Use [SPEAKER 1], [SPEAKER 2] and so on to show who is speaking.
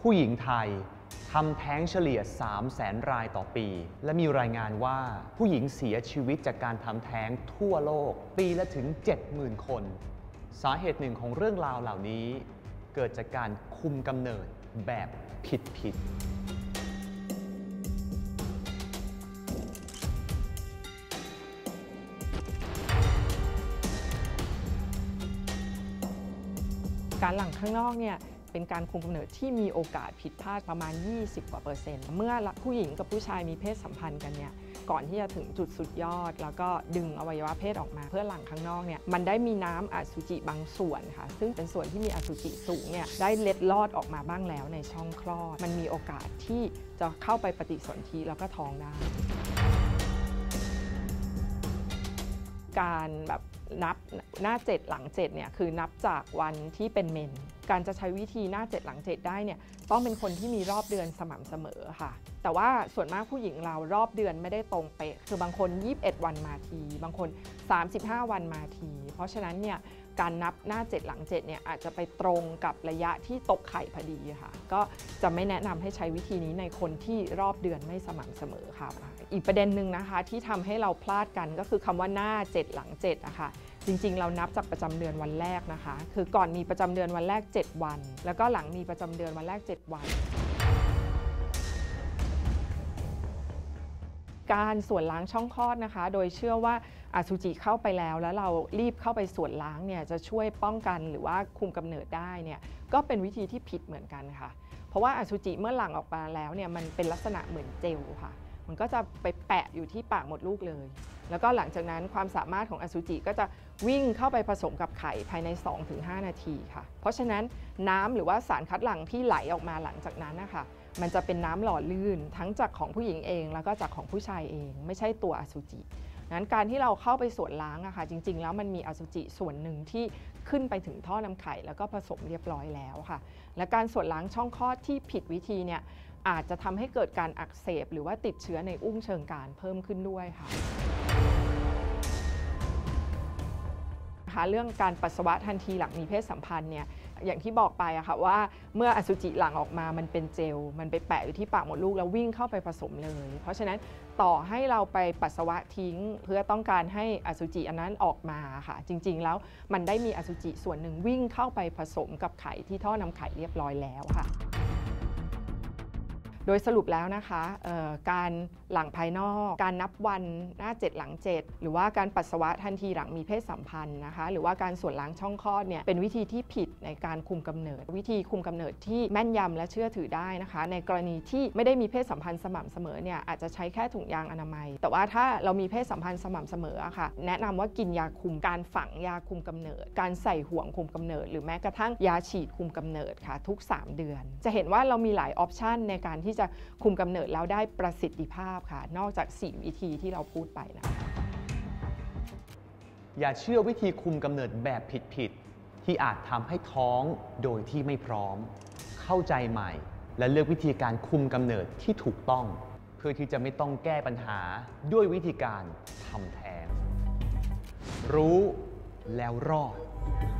[SPEAKER 1] ผู้หญิงไทยทำแท้งเฉลี่ย 300,000 รายต่อปีและมีรายงานว่าผู้หญิงเสียชีวิตจากการทำแท้งทั่วโลกปีละถึง 70,000 คนสาเหตุหนึ่งของเรื่องราวเหล่านี้เกิดจากการคุมกำเนิดแบบผิด
[SPEAKER 2] การหลั่งข้างนอกเนี่ยเป็นการคุมกำเนิดที่มีโอกาสผิดพลาดประมาณ 20 กว่า%เมื่อผู้หญิงกับผู้ชายมีเพศสัมพันธ์กันเนี่ยก่อนที่จะถึงจุดสุดยอดแล้วก็ดึงอวัยวะเพศออกมาเพื่อหลั่งข้างนอกเนี่ยมันได้มีน้ำอสุจิบางส่วนค่ะซึ่งเป็นส่วนที่มีอสุจิสูงเนี่ยได้เล็ดลอดออกมาบ้างแล้วในช่องคลอดมันมีโอกาสที่จะเข้าไปปฏิสนธิแล้วก็ท้องได้การแบบนับหน้า7หลัง7เนี่ยคือนับจากวันที่เป็นเมนการจะใช้วิธีหน้า7หลัง7ได้เนี่ยต้องเป็นคนที่มีรอบเดือนสม่ำเสมอค่ะแต่ว่าส่วนมากผู้หญิงเรารอบเดือนไม่ได้ตรงเป๊ะคือบางคน21วันมาทีบางคน35วันมาทีเพราะฉะนั้นเนี่ยการนับหน้า7หลัง7เนี่ยอาจจะไปตรงกับระยะที่ตกไข่พอดีค่ะก็จะไม่แนะนำให้ใช้วิธีนี้ในคนที่รอบเดือนไม่สม่ำเสมอค่ะอีกประเด็นหนึ่งนะคะที่ทำให้เราพลาดกันก็คือคำว่าหน้า7หลัง7นะคะจริงๆเรานับจากประจำเดือนวันแรกนะคะคือก่อนมีประจำเดือนวันแรก7วันแล้วก็หลังมีประจำเดือนวันแรก7วันการส่วนล้างช่องคลอดนะคะโดยเชื่อว่าอสุจิเข้าไปแล้วเรารีบเข้าไปส่วนล้างเนี่ยจะช่วยป้องกันหรือว่าคุมกำเนิดได้เนี่ยก็เป็นวิธีที่ผิดเหมือนกันค่ะเพราะว่าอสุจิเมื่อหลั่งออกมาแล้วเนี่ยมันเป็นลักษณะเหมือนเจลค่ะมันก็จะไปแปะอยู่ที่ปากมดลูกเลยแล้วก็หลังจากนั้นความสามารถของอสุจิก็จะวิ่งเข้าไปผสมกับไข่ภายใน 2-5 นาทีค่ะเพราะฉะนั้นน้ำหรือว่าสารคัดหลั่งที่ไหลออกมาหลังจากนั้นนะคะมันจะเป็นน้ำหล่อลื่นทั้งจากของผู้หญิงเองแล้วก็จากของผู้ชายเองไม่ใช่ตัวอสุจินั้นการที่เราเข้าไปส่วนล้างอะค่ะจริงๆแล้วมันมีอสุจิส่วนหนึ่งที่ขึ้นไปถึงท่อนำไข่แล้วก็ผสมเรียบร้อยแล้วค่ะและการส่วนล้างช่องคลอดที่ผิดวิธีเนี่ยอาจจะทำให้เกิดการอักเสบหรือว่าติดเชื้อในอุ้งเชิงกรานต์เพิ่มขึ้นด้วยค่ะเรื่องการปัสสาวะทันทีหลังมีเพศสัมพันธ์เนี่ยอย่างที่บอกไปอะค่ะว่าเมื่ออสุจิหลั่งออกมามันเป็นเจลมันไปแปะอยู่ที่ปากมดลูกแล้ววิ่งเข้าไปผสมเลยเพราะฉะนั้นต่อให้เราไปปัสสาวะทิ้งเพื่อต้องการให้อสุจิอันนั้นออกมาค่ะจริงๆแล้วมันได้มีอสุจิส่วนหนึ่งวิ่งเข้าไปผสมกับไข่ที่ท่อนำไข่เรียบร้อยแล้วค่ะโดยสรุปแล้วนะคะการหลั่งภายนอกการนับวันหน้า7หลัง7หรือว่าการปัสสาวะทันทีหลังมีเพศสัมพันธ์นะคะหรือว่าการส่วนล้างช่องคลอดเนี่ยเป็นวิธีที่ผิดในการคุมกำเนิดวิธีคุมกำเนิดที่แม่นยำและเชื่อถือได้นะคะในกรณีที่ไม่ได้มีเพศสัมพันธ์สม่ำเสมอเนี่ยอาจจะใช้แค่ถุงยางอนามัยแต่ว่าถ้าเรามีเพศสัมพันธ์สม่ำเสมอค่ะแนะนำว่ากินยาคุมการฝังยาคุมกำเนิดการใส่ห่วงคุมกำเนิดหรือแม้กระทั่งยาฉีดคุมกำเนิดค่ะทุก3 เดือนจะเห็นว่าเรามีหลายออปชันในการที่จะคุมกำเนิดแล้วได้ประสิทธิภาพค่ะนอกจาก4วิธีที่เราพูดไปนะคะ
[SPEAKER 1] อย่าเชื่อวิธีคุมกำเนิดแบบผิดที่อาจทำให้ท้องโดยที่ไม่พร้อมเข้าใจใหม่และเลือกวิธีการคุมกำเนิดที่ถูกต้องเพื่อที่จะไม่ต้องแก้ปัญหาด้วยวิธีการทำแท้งรู้แล้วรอด